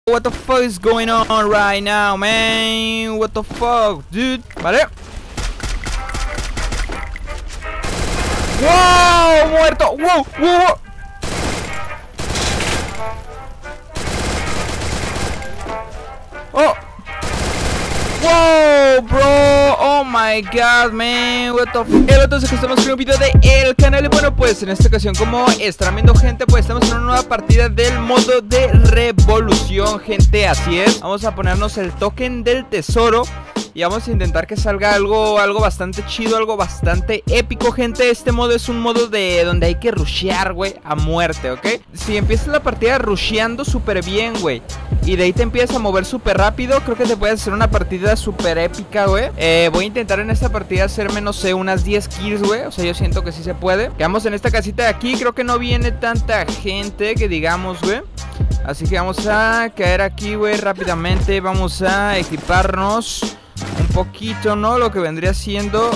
What the fuck is going on right now, man? What the fuck, dude? Vale. ¡Wow! ¡Muerto! ¡Wow! ¡Wow! ¡Oh! ¡Wow, bro! ¡Oh my god, man! What the f... Entonces que estamos con un video de el canal. Y bueno, pues en esta ocasión, como estarán viendo, gente, pues estamos en una nueva partida del modo de revolución, gente. Así es. Vamos a ponernos el token del tesoro y vamos a intentar que salga algo bastante chido, algo bastante épico, gente. Este modo es un modo de donde hay que rushear, güey, a muerte, ¿ok? Si empiezas la partida rusheando súper bien, güey, y de ahí te empiezas a mover súper rápido, creo que te puedes hacer una partida súper épica, güey. Voy a intentar en esta partida hacerme, no sé, unas 10 kills, güey. O sea, yo siento que sí se puede. Quedamos en esta casita de aquí. Creo que no viene tanta gente que digamos, güey. Así que vamos a caer aquí, güey, rápidamente. Vamos a equiparnos un poquito, ¿no? Lo que vendría siendo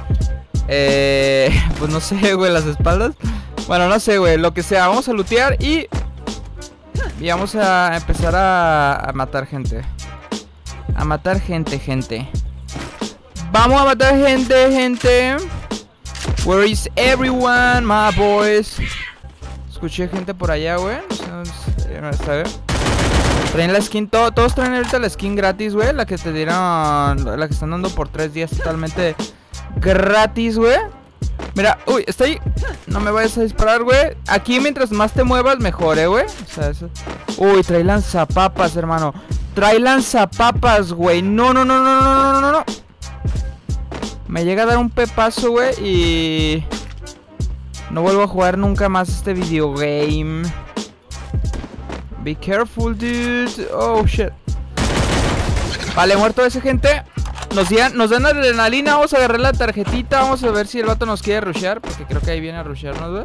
pues no sé, güey, las espaldas. Bueno, no sé, güey, lo que sea. Vamos a lootear y vamos a empezar a matar gente. A matar gente, gente. Vamos a matar gente, gente. Where is everyone, my boys? Escuché gente por allá, güey. No está bien. Traen la skin, todos traen ahorita la skin gratis, güey. La que te dieron, la que están dando por 3 días totalmente gratis, güey. Mira, uy, está ahí. No me vayas a disparar, güey. Aquí mientras más te muevas, mejor, güey. O sea, eso. Uy, trae lanzapapas, hermano. Trae lanzapapas, güey. No, no, no, no, no, no, no, no. Me llega a dar un pepazo, güey. Y no vuelvo a jugar nunca más este videogame. Be careful, dude. Oh, shit. Vale, muerto ese, gente. Nos dan adrenalina. Vamos a agarrar la tarjetita. Vamos a ver si el vato nos quiere rushear, porque creo que ahí viene a rushearnos, güey.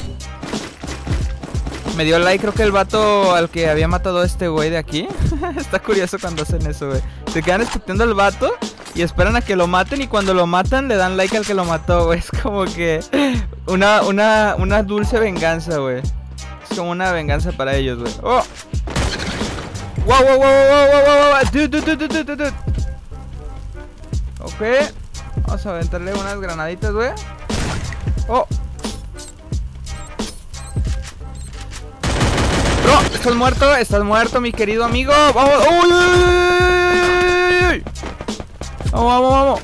Me dio like, creo que el vato al que había matado a este güey de aquí. Está curioso cuando hacen eso, güey. Se quedan expectando al vato y esperan a que lo maten, y cuando lo matan le dan like al que lo mató, güey. Es como que una dulce venganza, güey. Es como una venganza para ellos, güey. ¡Oh! ¡Wow, wow, wow, wow, wow, wow! Dude. Ok. Vamos a aventarle unas granaditas, güey. ¡Oh! Bro, estás muerto, mi querido amigo. ¡Vamos! ¡Uy, uy, uy! Vamos.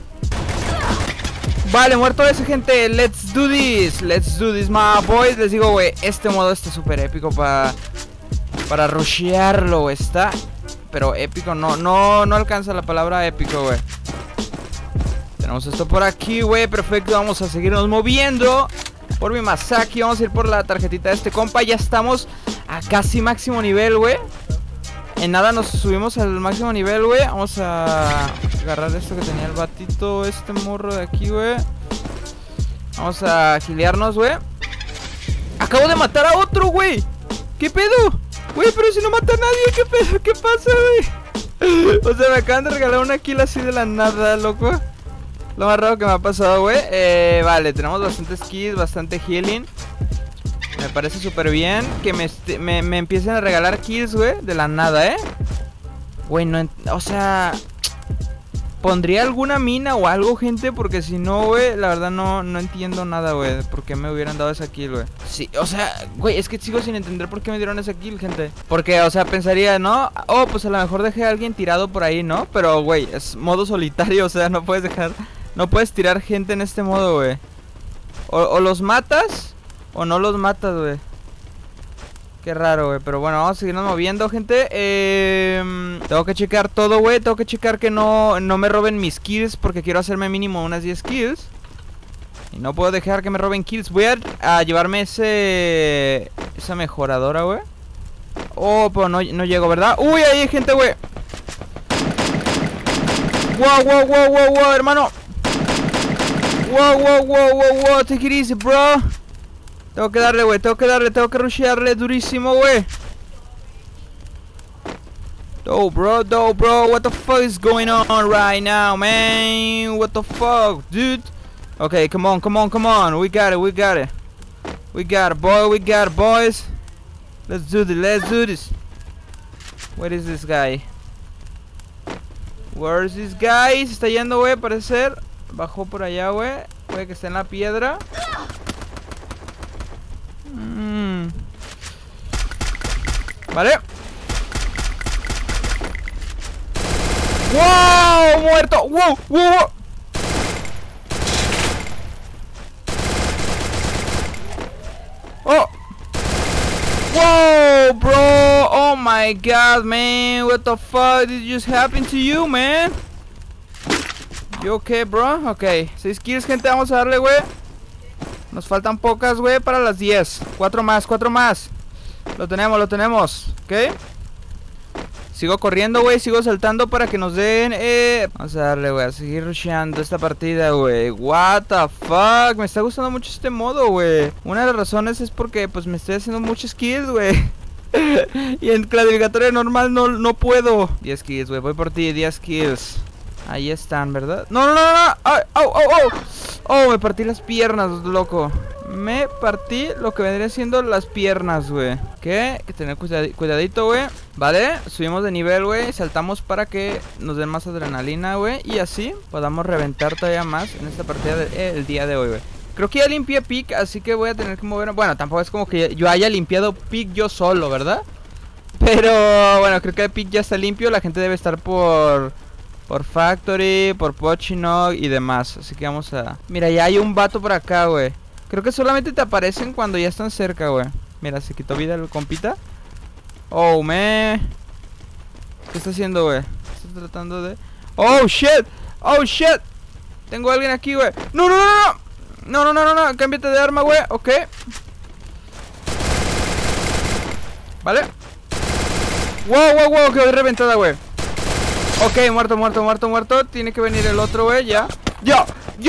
Vale, muerto ese, gente. Let's do this, my boys. Les digo, güey, este modo está súper épico para rushearlo, está. Pero épico, no alcanza la palabra épico, güey. Tenemos esto por aquí, güey, perfecto. Vamos a seguirnos moviendo por mi Masaki. Vamos a ir por la tarjetita de este compa. Ya estamos a casi máximo nivel, güey. En nada nos subimos al máximo nivel, güey. Vamos a agarrar esto que tenía el batito, este morro de aquí, güey. Vamos a gilearnos, güey. Acabo de matar a otro, güey. ¿Qué pedo? Güey, pero si no mata a nadie, ¿qué pedo? ¿Qué pasa, güey? O sea, me acaban de regalar una kill así de la nada, loco. Lo más raro que me ha pasado, güey. Vale, tenemos bastantes kills, bastante healing. Me parece súper bien que me empiecen a regalar kills, güey, de la nada, güey, no, o sea, pondría alguna mina o algo, gente, porque si no, güey, la verdad no entiendo nada, güey, por qué me hubieran dado esa kill, güey. Sí, o sea, güey, es que sigo sin entender por qué me dieron esa kill, gente. Porque, o sea, pensaría, ¿no? Oh, pues a lo mejor dejé a alguien tirado por ahí, ¿no? Pero, güey, es modo solitario, o sea, no puedes tirar gente en este modo, güey. O los matas o no los matas, güey. Qué raro, güey. Pero bueno, vamos a seguirnos moviendo, gente. Tengo que checar todo, güey. Tengo que checar que no me roben mis kills, porque quiero hacerme mínimo unas 10 kills. Y no puedo dejar que me roben kills. Voy a llevarme esa mejoradora, güey. Oh, pero no llego, ¿verdad? Uy, ahí hay gente, güey. Wow, hermano. Wow, take it easy, bro. Tengo que darle, güey, tengo que rushearle durísimo, güey. Bro, what the fuck is going on right now, man? What the fuck, dude? Okay, come on. We got it. We got it, boys. Let's do this. Where is this guy? Where is this guy? Se está yendo, güey, parece ser. Bajó por allá, güey. Puede que esté en la piedra. Vale. ¡Wow! ¡Muerto! ¡Wow! ¡Wow! ¡Oh! ¡Wow, bro! ¡Oh, my God, man! What the fuck did just happen to you, man? ¿You okay, bro? Ok, 6 kills, gente, vamos a darle, güey. Nos faltan pocas, güey, para las 10. 4 más, 4 más. Lo tenemos, ¿ok? Sigo corriendo, güey, sigo saltando para que nos den, Vamos a darle, güey, a seguir rusheando esta partida, güey. What the fuck, me está gustando mucho este modo, güey. Una de las razones es porque, pues, me estoy haciendo muchos kills, güey. Y en clasificatoria normal no puedo. 10 kills, güey, voy por ti, 10 kills. Ahí están, ¿verdad? ¡No! ¡Ay! ¡Au! ¡Oh! Me partí las piernas, loco. Me partí lo que vendría siendo las piernas, güey. ¿Qué? Hay que tener cuidadito, güey. Vale, subimos de nivel, güey. Saltamos para que nos den más adrenalina, güey. Y así podamos reventar todavía más en esta partida del día de hoy, güey. Creo que ya limpié pick, así que voy a tener que mover. Bueno, tampoco es como que yo haya limpiado pick yo solo, ¿verdad? Pero bueno, creo que el pick ya está limpio. La gente debe estar por Factory, por Pochinog y demás. Así que vamos a... Mira, ya hay un vato por acá, güey. Creo que solamente te aparecen cuando ya están cerca, güey. Mira, se quitó vida el compita. Oh, man. ¿Qué está haciendo, güey? Está tratando de... Oh, shit. Oh, shit. Tengo a alguien aquí, güey. No. Cámbiate de arma, güey. Ok. Vale. Wow. Quedó reventada, güey. Ok, muerto. Tiene que venir el otro, güey, ya. ¡Yo!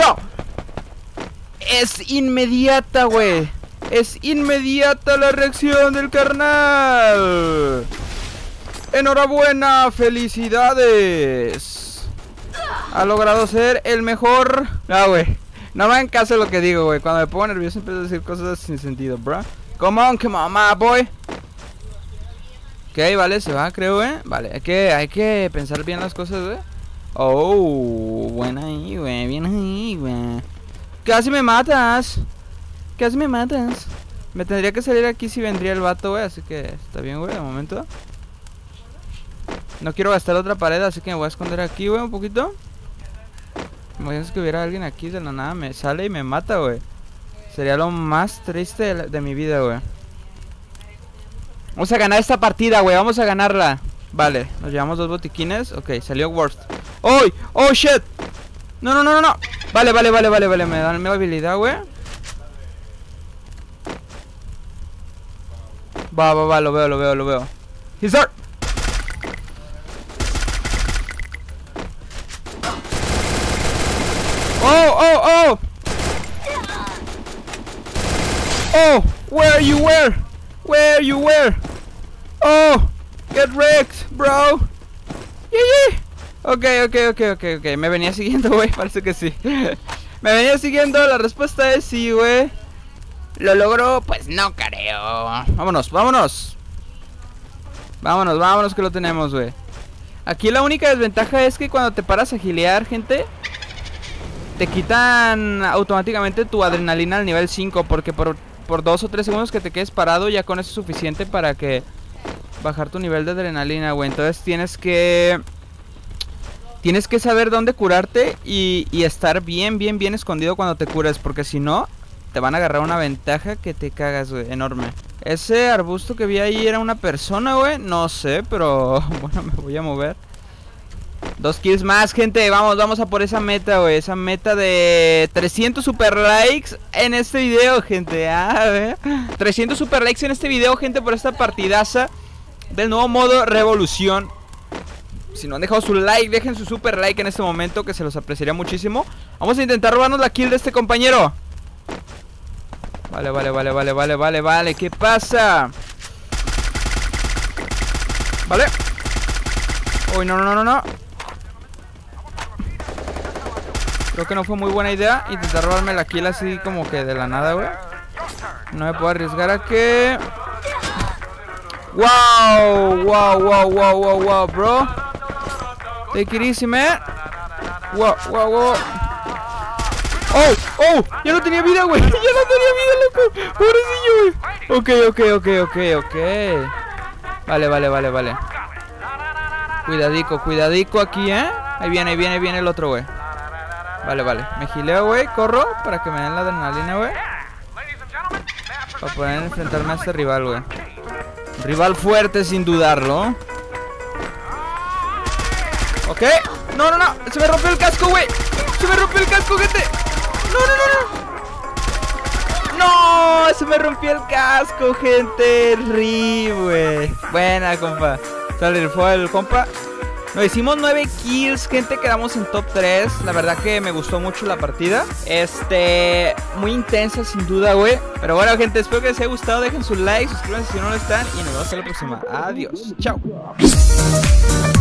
Es inmediata, güey. Es inmediata la reacción del carnal. Enhorabuena, felicidades. Ha logrado ser el mejor. No, güey. No me hagan caso de lo que digo, güey. Cuando me pongo nervioso empiezo a decir cosas sin sentido, bro. Come on, my boy. Ok, vale, se va, creo, güey. Vale, hay que pensar bien las cosas, güey. Oh, buena ahí, güey. Bien ahí, güey. Casi me matas. Me tendría que salir aquí si vendría el vato, güey. Así que está bien, güey, de momento. No quiero gastar otra pared, así que me voy a esconder aquí, güey, un poquito. Imagínate que hubiera alguien aquí de la nada. Me sale y me mata, güey. Sería lo más triste de mi vida, güey. Vamos a ganar esta partida, güey. Vamos a ganarla. Vale, nos llevamos 2 botiquines. Ok, salió worst. ¡Oh! ¡Oh, shit! No. Vale. Me dan mi habilidad, güey. Va, lo veo. He's there. Oh! Oh! Where you were? Oh! Get wrecked, bro. Yeah. Ok. Me venía siguiendo, güey. Parece que sí. Me venía siguiendo. La respuesta es sí, güey. ¿Lo logró? Pues no creo. Vámonos que lo tenemos, güey. Aquí la única desventaja es que cuando te paras a gilear, gente, te quitan automáticamente tu adrenalina al nivel 5. Porque por 2 o 3 segundos que te quedes parado, ya con eso es suficiente para que bajar tu nivel de adrenalina, güey. Entonces tienes que saber dónde curarte y estar bien escondido cuando te cures, porque si no, te van a agarrar una ventaja que te cagas, güey, enorme. Ese arbusto que vi ahí era una persona, güey. No sé, pero bueno, me voy a mover. 2 kills más, gente. Vamos a por esa meta, güey. Esa meta de 300 super likes en este video, gente. A ver. 300 super likes en este video, gente, por esta partidaza del nuevo modo Revolución. Si no han dejado su like, dejen su super like en este momento, que se los apreciaría muchísimo. Vamos a intentar robarnos la kill de este compañero. Vale. ¿Qué pasa? Vale. Uy, no. Creo que no fue muy buena idea intentar robarme la kill así como que de la nada, güey. No me puedo arriesgar a que... Wow, wow, wow, wow, wow, wow, bro. Take it easy, man. Wow, wow, wow. Oh, oh, ya no tenía vida, güey. Ya no tenía vida, loco. Pobrecillo, güey. Ok. Vale. Cuidadico aquí, Ahí viene el otro, güey. Vale. Me gileo, güey. Corro para que me den la adrenalina, güey. Para poder enfrentarme a este rival, güey. Un rival fuerte, sin dudarlo. Ok. No. Se me rompió el casco, güey. Se me rompió el casco, gente. No, se me rompió el casco, gente. Güey. Buena, compa. Sale el fuego, compa. Nos hicimos 9 kills, gente, quedamos en top 3. La verdad que me gustó mucho la partida. Muy intensa sin duda, güey. Pero bueno, gente, espero que les haya gustado. Dejen su like, suscríbanse si no lo están. Y nos vemos en la próxima. Adiós, chao.